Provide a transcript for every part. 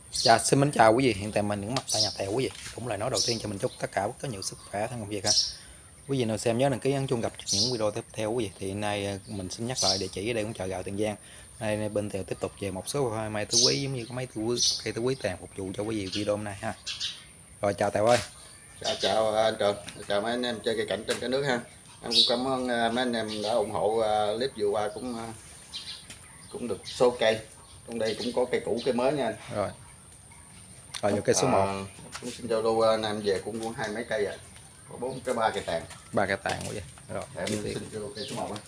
Xin mến chào quý vị, hiện tại mình cũng mặt tại nhà Tèo quý vị. Cũng lời nói đầu tiên cho mình chúc tất cả có nhiều sức khỏe thân công việc ha. Quý vị nào xem nhớ đăng ký ấn chuông gặp những video tiếp theo quý vị. Thì hôm nay mình xin nhắc lại địa chỉ ở đây cũng chợ gạo Tiền Giang. Nay bên Tèo tiếp tục về một số hoa mai tứ quý giống như có mấy cây tứ quý tàn phục vụ cho quý vị video hôm nay ha. Rồi chào Tèo ơi. Chào anh Trường, chào mấy anh em chơi cây cảnh trên cả nước ha. Em cũng cảm ơn mấy anh em đã ủng hộ clip vừa qua, cũng được số cây. Trong đây cũng có cây cũ cây mới nha anh. Rồi vô cây số 1. Cũng xin giao lưu anh em về cũng hai mấy cây có 3 cây tàn. 3 cây tàn quý vị. Rồi em xin giao lưu cây số 1 á.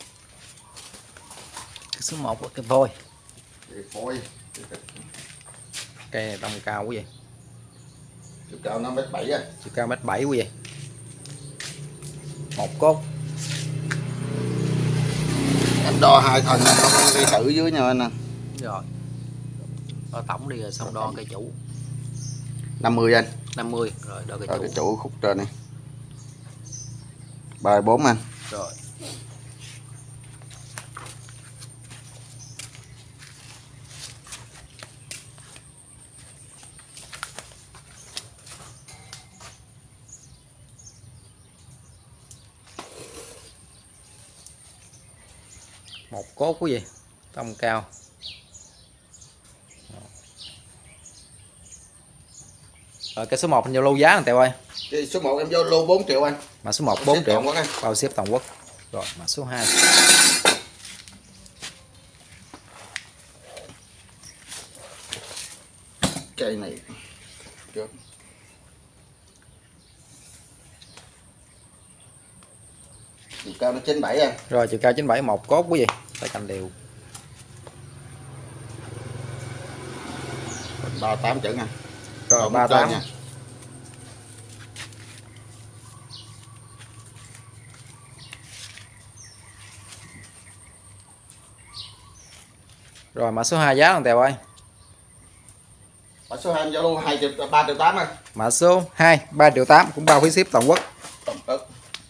Cây số 1 là cây phôi. Cây phôi. Cây này tông cao quý vị. Chiều cao 5m7 á. Chiều cao 1m7 quý vị. Một cốt. Em đo hai thân cây thử dưới nha anh nè. Rồi. Đo tổng đi rồi xong đo cây chủ. 50 anh. 50 rồi đo cây chủ. Cây chủ khúc trên này. 34 anh. Rồi. Một cốt quý vị, tông cao. Rồi cái số 1 anh giao lưu giá anh Tèo ơi. Cái số 1 em giao lưu 4 triệu anh. Mã số 1 4 triệu bao ship toàn quốc. Rồi mã số 2. Cây này trước. Chiều cao nó 97 anh. Rồi chiều cao 97 một cốt quý vị. Tay cành đều. 38 chữ nha. Rồi 38 nha. Rồi mã số 2 giá thằng Tèo ơi. Mã số 2 giao lưu 2 triệu 3 triệu 8 anh. Mã số 2 3 triệu 8 cũng bao phí ship toàn quốc. Tổng tức.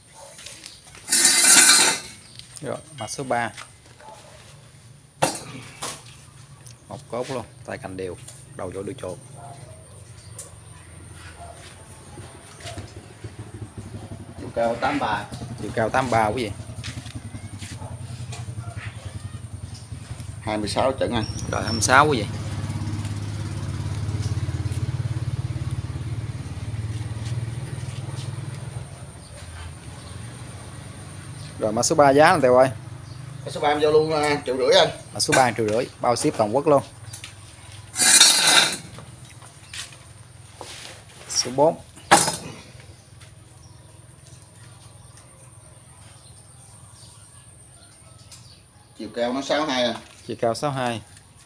Rồi mã số 3. Một cốt luôn, tay cành đều, đầu vô đuôi chột. Chiều cao 83. Chiều cao 83 quý vị. 26 chữ anh. Rồi 26 quý vị. Rồi mã số 3 giá anh Tèo ơi. Mã số 3 em giao lưu 1,5 triệu anh. Mã số 3 1,5 triệu bao ship toàn quốc luôn. Số 4. Chiều cao nó 62 à. Chiều cao 62.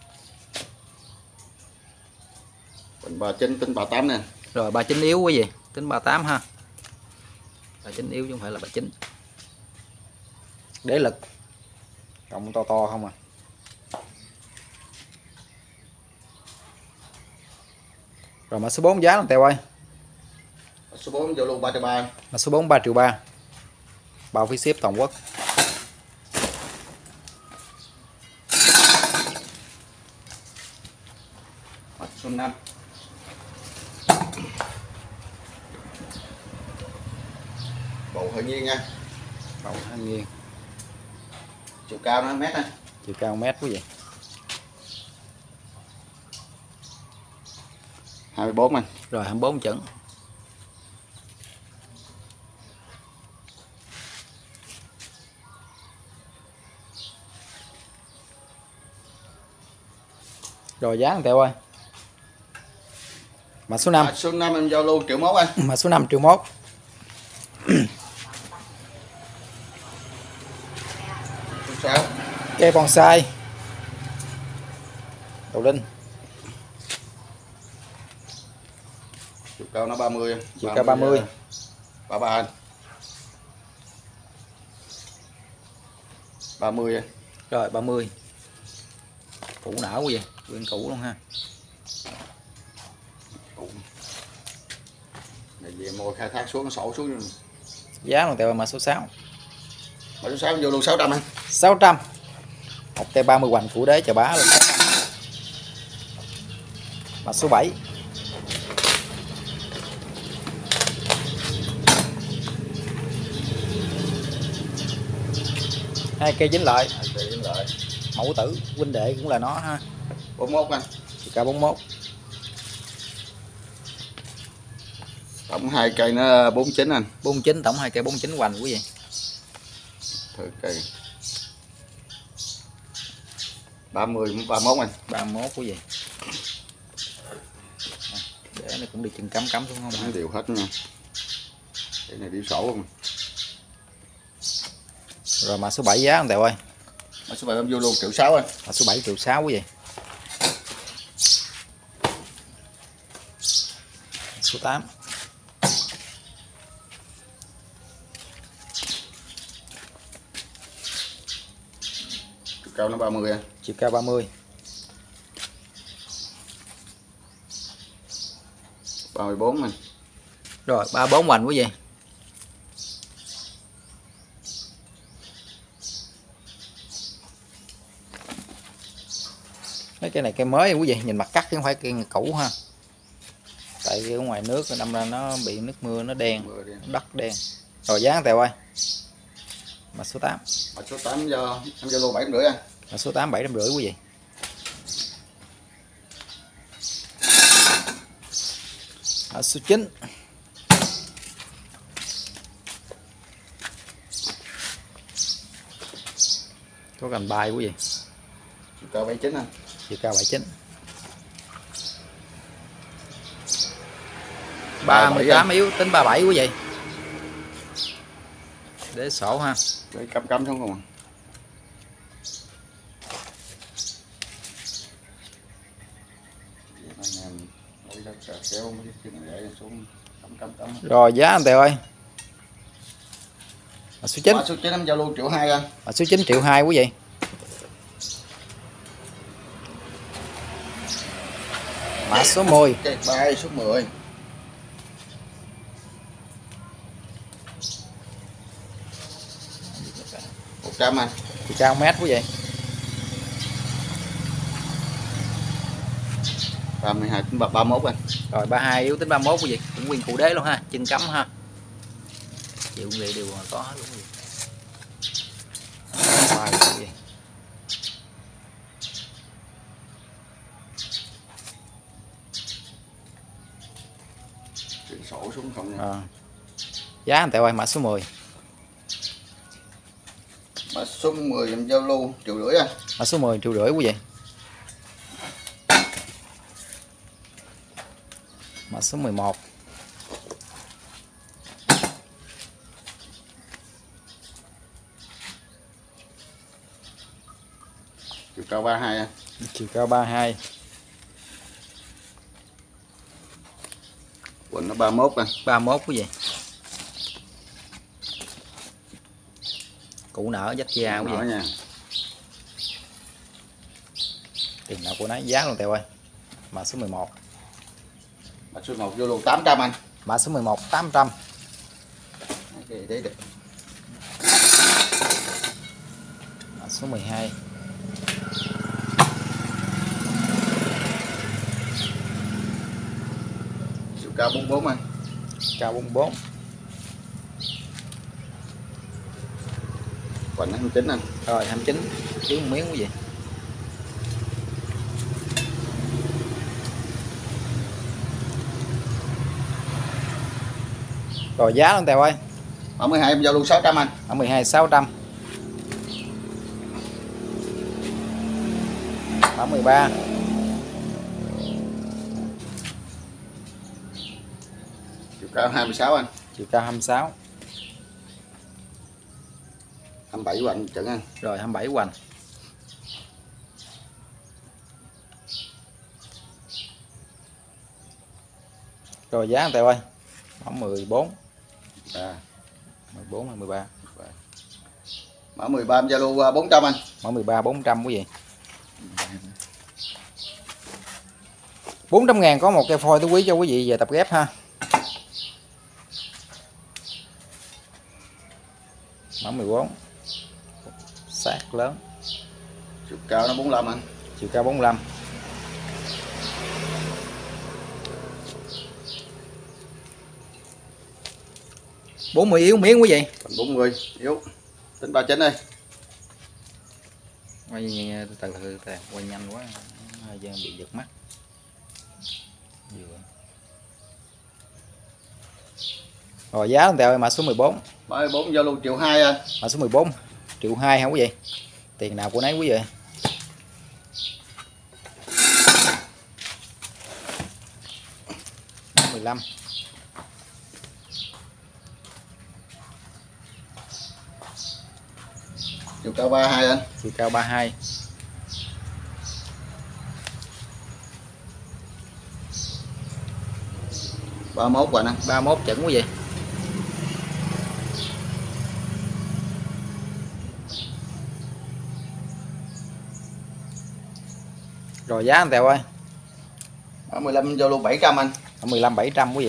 Bình 39 tính 38 nè. Rồi 39 yếu quý vị, tính 38 ha. 39 yếu chứ không phải là 39. Đế lực. Cộng to to không à. Rồi mã số 4 giá làm Tèo ơi. Mã số 4 giao lưu 3 triệu 3. Mã số 4 3 triệu 3. Bao phí ship toàn quốc. Mã số 5. Bầu hơi nghiêng nha. Bầu hơi nghiêng. Chiều cao nó mét anh. Chiều cao mét quý vị. 24 anh. Rồi 24 chuẩn. Rồi giá thằng Tèo ơi. Mã số 5. Mã số 5 em giao lưu 1,1 triệu anh. Mã số 5 1,1 triệu. Sao? Cây bonsai. Đầu đinh. Chiều cao nó 30. Chiều cao 30. 33 anh. 30 anh. Rồi 30. Củ não quý vị, nguyên củ luôn ha. Này về mồi khai thác xuống sổ xuống. Giá thằng Tèo mã số 6. Mã số 6 vô luôn 600 anh. 600. Một cây 30 hoành củ đế chà bá luôn. Mã số 7. Hai cây dính lại. Mẫu tử huynh đệ cũng là nó ha. 41 anh. Chiều cao 41. Tổng hai cây nó 49 anh. 49, tổng hai cây 49 hoành quý vị. Thử cây 30 31 anh. 31 quý vị. Để nó cũng đi chân cắm xuống không? Nó đều hết nha. Cái này đi sổ không? Rồi mã số 7 giá anh Tèo ơi. Mã số 7 em vô luôn 1.6 anh. Mã số 7 1.6 quý vị. Số 8. Chiều cao nó 30 anh. Chiều cao 30. 34 anh. Rồi 34 hoành quý vị. Mấy cái này cây mới quý vị, nhìn mặt cắt chứ không phải cây cũ ha. Tại ở ngoài nước đâm ra nó bị nước mưa nó đen, đất đen. Rồi giá Tèo ơi. Mã số 8. Mã số 8 em vô luôn 750 anh. Mã số 8 750 quý vị. Mã số 9. Có cành bay quý vị. Chiều cao 79 anh. Chiều cao 79. 38 yếu, tính 37 quý vị. Để sổ ha. Để cắm xuống không à. Rồi giá anh Tèo ơi. Mã số 9. Mã số 9 em giao luôn 1.2 anh. Mã số 9 1.2 quý vị. Mã số 10. Cây bay số 10. 100 anh. Chiều cao 1 m quý vị. 32 tính 31 anh. Rồi 32 yếu tính 31 quý vị. Cũng nguyên cụ đế luôn ha, chân cắm ha. Chịu người đều có hết luôn quý vị. Wow, quý vị. Sổ xuống không nha. Giá anh Tèo ơi, mã số 10. Mã số 10 em giao lưu 1.500 anh. Mã số 10 1.500 quý vị. Mã số 11. Chiều cao 32 anh. Chiều cao 32. Quần nó 31 anh. 31 quý vị. Củ nở dách da quý vị. Nha. Tiền nào của nó giá luôn Tèo ơi. Mã số 11. Mã số 1 vô luôn 800 anh. Mã số 11 800. Okay, đấy được. Mã số 12. Chiều cao 44 anh. Cao 44. Quần 29 anh. Rồi 29 thiếu một miếng quý vị. Rồi giá luôn Tèo ơi. Mã 12 em giao luôn 600 anh. Ở 12 600. Ở 13. Chiều cao 26 anh. Chiều cao 26. 27 hoành trận anh. Rồi 27 hoành. Rồi giá Tèo ơi. Mã 14. 14 hay 13. Mã 13 em giao lưu 400 anh. Mã 13 400 quý vị. 400.000 có một cây phôi túi quý cho quý vị về tập ghép ha. Mã 14. Sát lớn. Chiều cao nó 45 anh. Chiều cao 45. 40 yếu miếng quý vị. Còn 40 yếu. Tính 39 đi. Quay từ từ quay nhanh quá bị giật mắt. Rồi giá con tèo mã số 14. 34 giao luôn 1.2 triệu anh. Mã số 14 1.2 triệu hả quý vị? Tiền nào của nấy quý vị. Mã 15. Chiều cao 32 anh. Chiều cao 32. Ba mốt rồi anh. 31 chuẩn quý vị. Rồi giá anh Tèo ơi. Ở 15 giao luôn 700 anh. Ở 15 700 quý vị.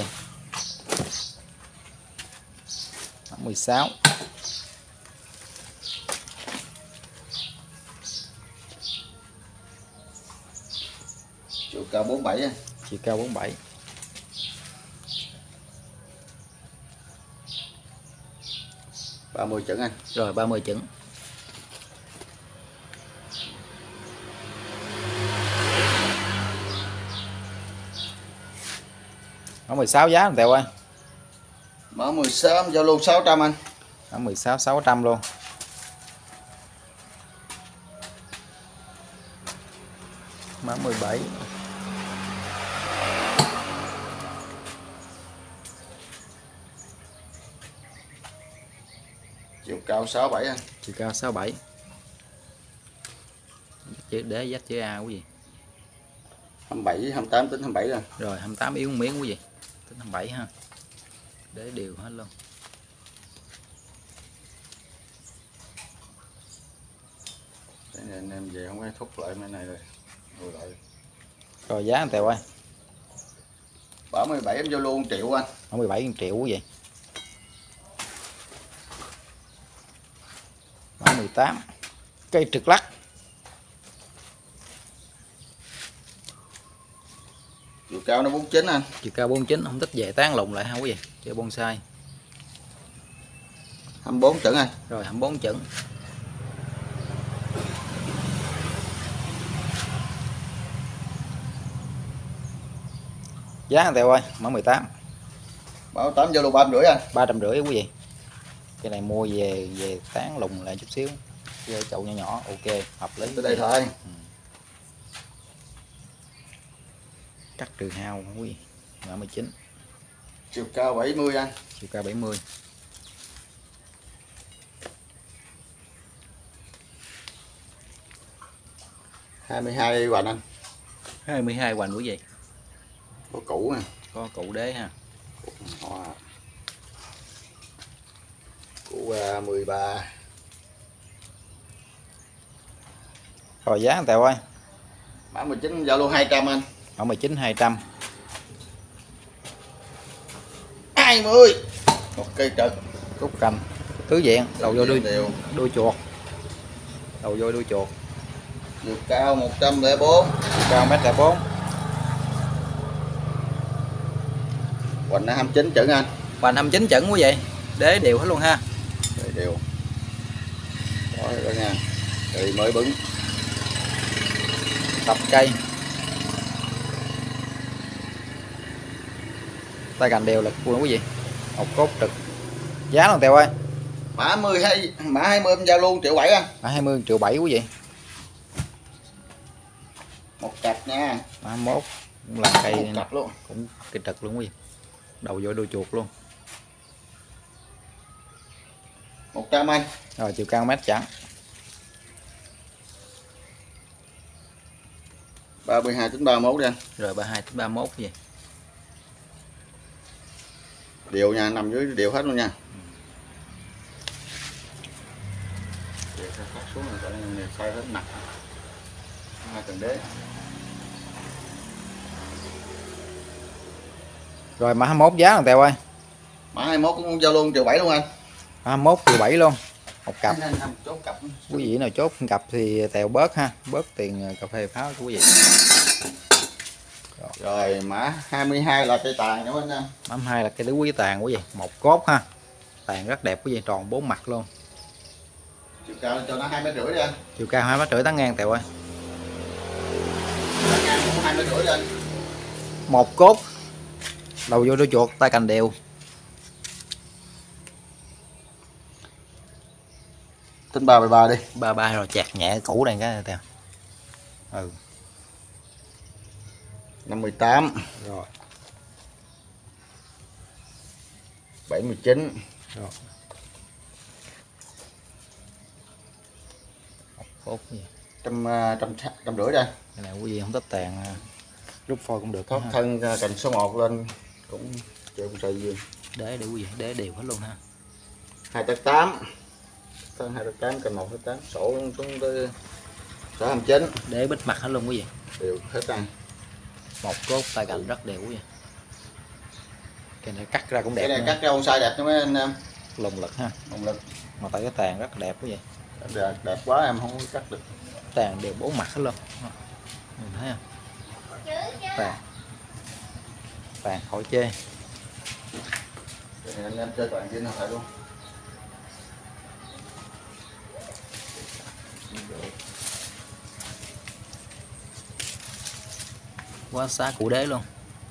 Ở 16. Chiều cao 47 anh. Chiều cao 47. Ba mươi chuẩn anh. Rồi 30 chuẩn. Ở 16 giá anh Tèo ơi. Mở 16 giao luôn 600 anh. Ở 16 600 luôn. Mã 17. Chiều cao 67 anh. Chiều cao 67. Chữ đế dắt chữ A quý vị. 27 28 tính 27 rồi. Rồi 28 yếu một miếng quý vị. Tính 27 ha. Đế đều hết luôn. Thế nên anh em về không phải thúc lại mấy này rồi. Rồi giá anh Tèo ơi. 37 em vô luôn 1 triệu anh. Ở 17 triệu quý vị. Mã 18. Cây trực lắc. Chiều cao nó 49 anh. Chiều cao 49 không thích về tán lùng lại ha quý vị. Chơi bonsai. 24 chuẩn anh. Rồi 24 chuẩn. Giá anh Tèo ơi, mã 18. Bảo 8 vô luôn 350 anh. 350 quý vị. Cái này mua về tán lùng lại chút xíu. Với chậu nhỏ nhỏ ok, hợp lý. Tới đây thôi. Cắt trừ hao quý vị. Mã 19. Chiều cao 70 anh. Chiều cao 70. Hai mươi hai hoành anh. 22 hoành quý vị. Có cũ nè. Có cụ đế ha. Cũ 13. Rồi giá anh Tèo ơi. Mã 19 giao luôn 200 anh. Mã 19 200. 20. Một cây trực. Cúc canh. Tứ diện, đầu vô đuôi chuột. Đầu vô đuôi chuột. Chiều cao 104. Cao 1m04. Hoành nó 29 chuẩn anh. Hoành 29 chuẩn quý vị. Đế đều hết luôn ha. Đây đều. Đó nha. Thì mới bứng. Tập cây. Tay cành đều là luôn quý vị. Một cốt trực. Giá luôn Tèo ơi. Mã 12, mã 20 em giao luôn 1 triệu 7 anh. Mã 20 triệu 7 quý vị. Một cặp nha. Mã 21 cũng là cây một cặp luôn. cũng cây trực luôn quý vị. Đầu vô đuôi chuột luôn. 100 anh. Rồi chiều cao mét chẳng. 32 tính 31 đi anh. Rồi 32 đến 31 gì. Đều nha, nằm dưới đều hết luôn nha. Đều sẽ phát xuống rồi, này xoay hết mặt. Hai tầng đế. Rồi mã 21 giá thằng Tèo ơi. Mã 21 cũng giao luôn 1 triệu 7 luôn anh. Mã 21 triệu 7 luôn. Một cặp. Chốt cặp. Quý vị nào chốt cặp thì Tèo bớt ha, bớt tiền cà phê pháo của quý vị. Rồi mã 22 là cây tàn nữa anh. Mã 2 là cây tứ quý tàn quý vị, một cốt ha. Tàn rất đẹp quý vị, tròn 4 mặt luôn. Chiều cao cho nó 2,5 mét đi anh. Chiều cao 2,5 mét tán ngang Tèo ơi. Tán ngang cũng 2,5 mét đi anh. Một cốt, đầu vô đuôi chuột, tay cành đều. Tính 33 đi. 33 rồi, chạc nhẹ cũ này cái Tèo. 58. Rồi. 79. Rồi. Cốt gì? Trăm rưỡi đây. Cái này quý vị không thích tàn rút phôi cũng được. Thoát thân cành số 1 lên cũng chịu sợi gì. Để quý vị, để đều hết luôn ha. 2,8. Thân 2,8 cành 1,8 sổ xuống tới 29. Để bít mặt hết luôn quý vị. Đều hết ăn. Một cốt tay cành rất đều quý vị. Cái này cắt ra cũng đẹp. Cái này cắt ra bonsai đẹp cho mấy anh em. Lùng lực ha. Lùng lực. Mà tại cái tàn rất đẹp quý vị. Đẹp quá em không có cắt được. Tàn đều 4 mặt hết luôn. Mình thấy không? Tàn khỏi chê. Cái này anh em chơi toàn trên nó phải luôn. Quá xá cụ đế luôn.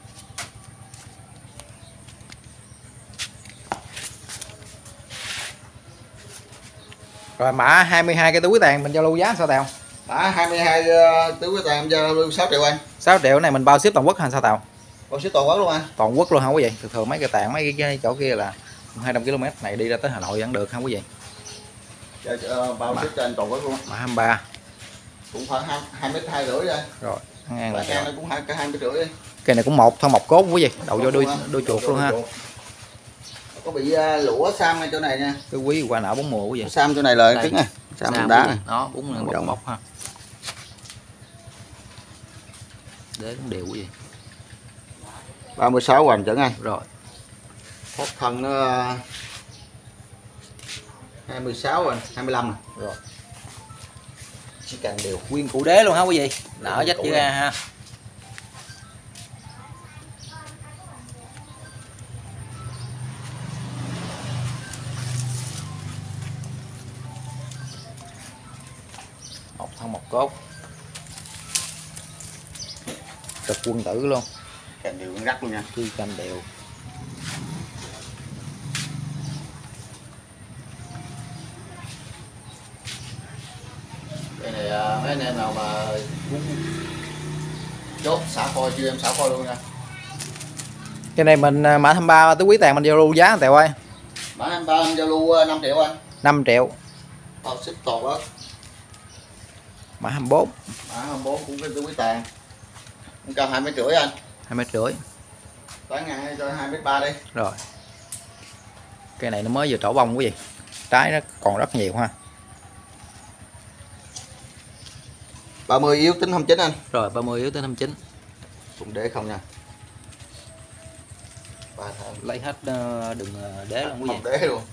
Rồi mã 22 cái túi tàn mình giao lưu giá sao Tèo? Mã 22 túi tàn em giao lưu 6 triệu anh. 6 triệu này mình bao ship toàn quốc hay sao Tèo? Bao ship toàn quốc luôn anh. Toàn quốc luôn hả quý vị? Thường mấy cái tàn mấy cái chỗ kia là 200 km này đi ra tới Hà Nội vẫn được không quý vị? Bao ship cho anh toàn quốc luôn. Mã 23. Cũng khoảng 2,2 mét đây. Rồi, ngang là nó cũng 2,5 mét đi. Cái này cũng một thân một cốt quý vị, đầu vô đuôi chuột luôn ha. Có bị lũa sam ngay chỗ này nha. Cái quý qua nở 4 mùa quý vị. Sam chỗ này là cứng này, sam đá này. Đó, 4 mọc ha. Để cũng đều quý vị. 36 hoành chuẩn anh. Rồi. Thoát thân nó 26 rồi, 25 này. Rồi. Chỉ cần đều nguyên cụ đế luôn hả quý vị? Nở dách chữ A ha. Một thân một cốt. Trực quân tử luôn. Cành đều rắc luôn nha. Chi cành đều. Cái này mấy anh em nào mà muốn chốt xả phôi chưa em xả phôi luôn nha. Cái này mình mã 23 túi quý tàn mình giao lưu giá Tèo ơi. Mã 23 em giao lưu 5 triệu anh. 5 triệu. Bao ship toàn quốc. Mã 24. Mã 24 cũng cái túi quý tàn. Cũng cao 2,5 mét anh. 2,5 mét. Bán ngang cho 2,3 mét đi. Rồi. Cái này nó mới vừa trổ bông quý vị. Trái nó còn rất nhiều ha. 30 yếu tính 29 anh. Rồi 30 yếu tới 59. Cũng đế không nha. Lấy hết đừng đế luôn quý vị. Không đế luôn.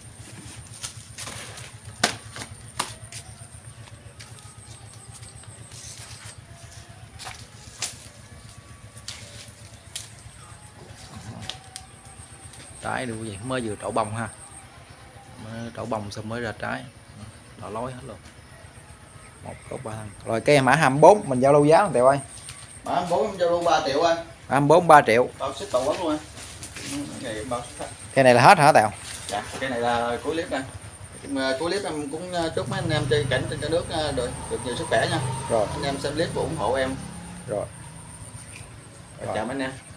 Trái được quý vị, mới vừa trổ bông ha. Mới trổ bông xong mới ra trái. Đỏ lối hết luôn. Một cốc 3 thân. Rồi cây mã 24 mình giao lưu giá không Tèo ơi? Mã 24 em giao lưu 3 triệu anh. 24 3 triệu. Bao ship toàn quốc luôn anh. Cái bao ship. Cái này là hết hả Tèo? Dạ, cái này là cuối clip anh. Cuối clip em cũng chúc mấy anh em chơi cảnh trên cả nước được nhiều sức khỏe nha. Rồi. Anh em xem clip và ủng hộ em. Rồi. Chào mấy anh em.